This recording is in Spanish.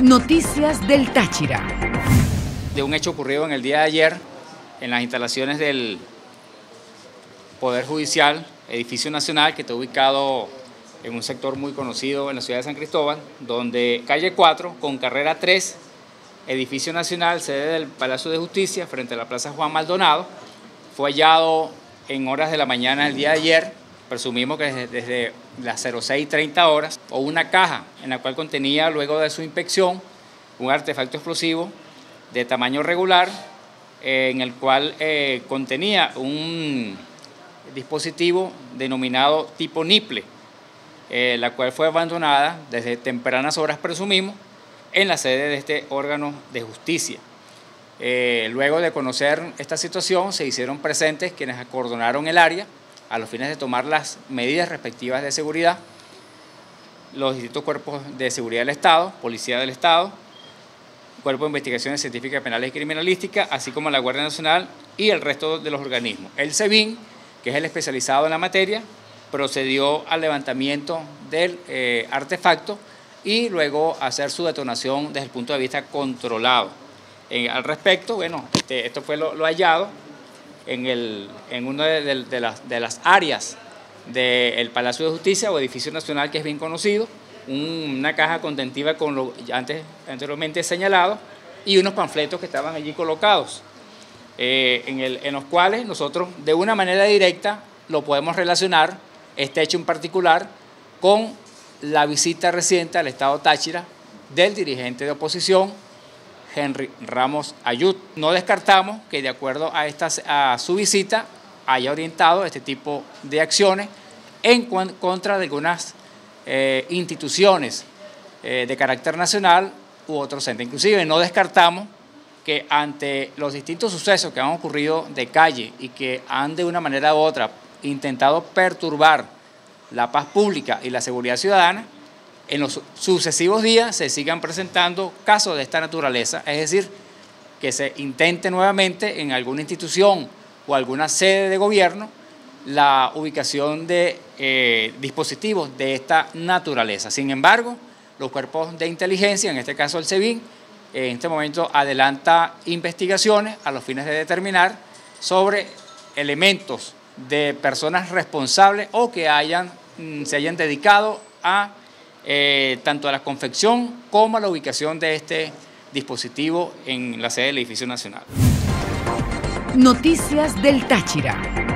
Noticias del Táchira. De un hecho ocurrido en el día de ayer en las instalaciones del Poder Judicial, Edificio Nacional, que está ubicado en un sector muy conocido en la ciudad de San Cristóbal, donde calle 4 con carrera 3, Edificio Nacional, sede del Palacio de Justicia, frente a la Plaza Juan Maldonado, fue hallado en horas de la mañana del día de ayer, presumimos que desde las 06:30 horas, o una caja en la cual contenía, luego de su inspección, un artefacto explosivo de tamaño regular, en el cual contenía un dispositivo denominado tipo niple, la cual fue abandonada desde tempranas horas, presumimos, en la sede de este órgano de justicia. Luego de conocer esta situación, se hicieron presentes quienes acordonaron el área a los fines de tomar las medidas respectivas de seguridad, los distintos cuerpos de seguridad del Estado, Policía del Estado, Cuerpo de Investigaciones Científicas, Penales y Criminalísticas, así como la Guardia Nacional y el resto de los organismos. El SEBIN, que es el especializado en la materia, procedió al levantamiento del artefacto y luego a hacer su detonación desde el punto de vista controlado. Al respecto, bueno, esto fue lo hallado en una de las áreas del Palacio de Justicia o Edificio Nacional, que es bien conocido, una caja contentiva con lo anteriormente señalado y unos panfletos que estaban allí colocados, en los cuales nosotros de una manera directa lo podemos relacionar, este hecho en particular, con la visita reciente al estado Táchira del dirigente de oposición, Henry Ramos Ayud. No descartamos que de acuerdo a su visita haya orientado este tipo de acciones en contra de algunas instituciones de carácter nacional u otros entes. Inclusive no descartamos que ante los distintos sucesos que han ocurrido de calle y que han de una manera u otra intentado perturbar la paz pública y la seguridad ciudadana, en los sucesivos días se sigan presentando casos de esta naturaleza, es decir, que se intente nuevamente en alguna institución o alguna sede de gobierno la ubicación de dispositivos de esta naturaleza. Sin embargo, los cuerpos de inteligencia, en este caso el SEBIN, en este momento adelanta investigaciones a los fines de determinar sobre elementos de personas responsables o que se hayan dedicado a tanto a la confección como a la ubicación de este dispositivo en la sede del Edificio Nacional. Noticias del Táchira.